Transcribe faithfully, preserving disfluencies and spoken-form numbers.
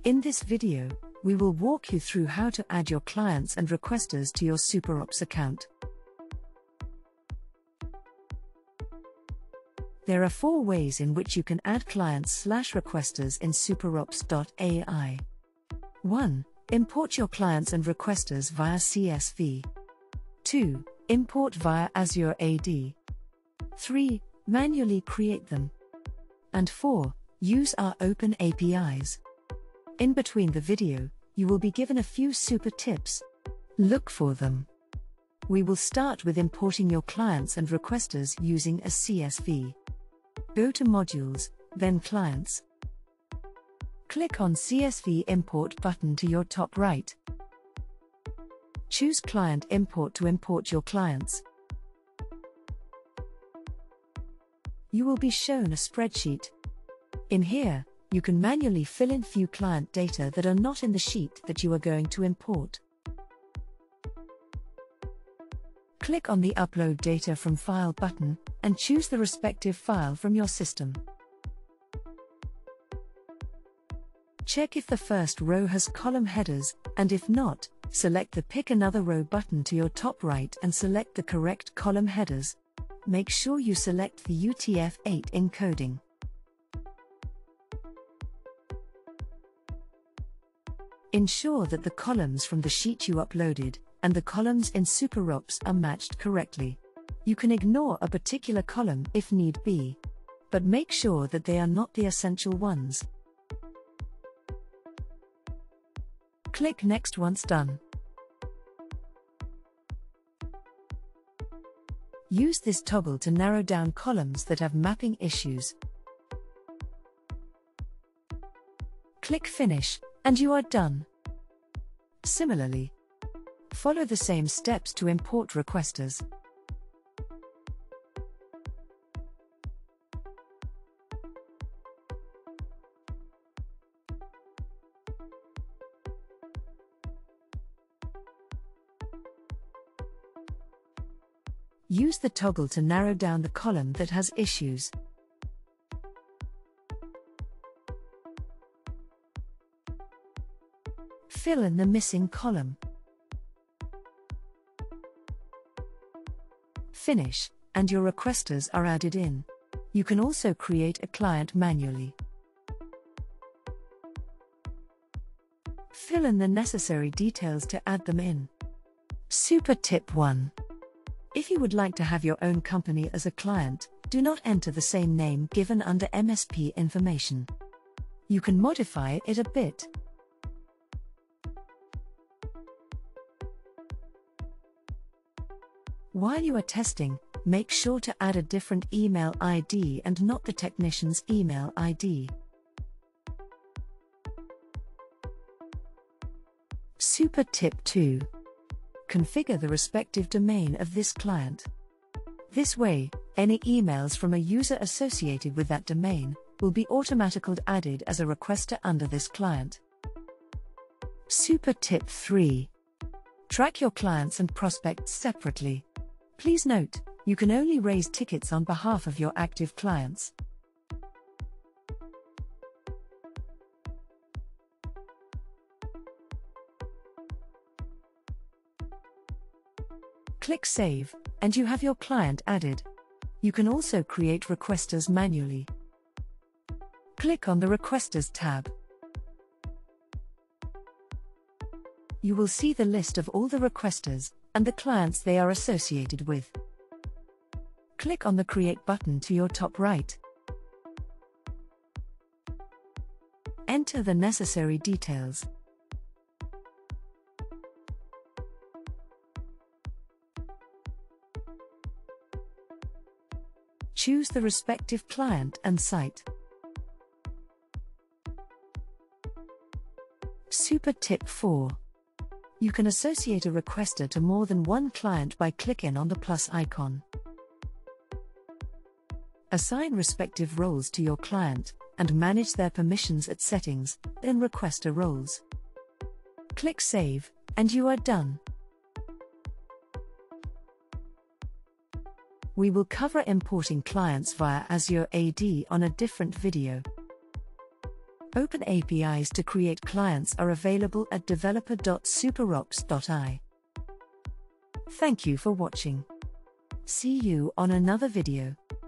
In this video, we will walk you through how to add your clients and requesters to your SuperOps account. There are four ways in which you can add clients slash requesters in SuperOps dot A I. one. Import your clients and requesters via C S V. two. Import via Azure A D. three. Manually create them. And four. Use our open A P Is. In between the video, you will be given a few super tips. Look for them. We will start with importing your clients and requesters using a C S V. Go to Modules, then Clients. Click on C S V Import button to your top right. Choose Client Import to import your clients. You will be shown a spreadsheet. In here, you can manually fill in few client data that are not in the sheet that you are going to import. Click on the Upload Data from File button, and choose the respective file from your system. Check if the first row has column headers, and if not, select the Pick Another Row button to your top right and select the correct column headers. Make sure you select the U T F eight encoding. Ensure that the columns from the sheet you uploaded and the columns in SuperOps are matched correctly. You can ignore a particular column if need be, but make sure that they are not the essential ones. Click Next once done. Use this toggle to narrow down columns that have mapping issues. Click Finish, and you are done. Similarly, follow the same steps to import requesters. Use the toggle to narrow down the column that has issues. Fill in the missing column. Finish, and your requesters are added in. You can also create a client manually. Fill in the necessary details to add them in. Super Tip one. If you would like to have your own company as a client, do not enter the same name given under M S P information. You can modify it a bit. While you are testing, make sure to add a different email I D and not the technician's email I D. Super Tip two. Configure the respective domain of this client. This way, any emails from a user associated with that domain will be automatically added as a requester under this client. Super Tip three. Track your clients and prospects separately. Please note, you can only raise tickets on behalf of your active clients. Click Save, and you have your client added. You can also create requesters manually. Click on the Requesters tab. You will see the list of all the requesters and the clients they are associated with. Click on the Create button to your top right. Enter the necessary details. Choose the respective client and site. Super Tip four. You can associate a requester to more than one client by clicking on the plus icon. Assign respective roles to your client, and manage their permissions at Settings, then Requester Roles. Click Save, and you are done. We will cover importing clients via Azure A D on a different video. Open A P Is to create clients are available at developer dot superops dot A I. Thank you for watching. See you on another video.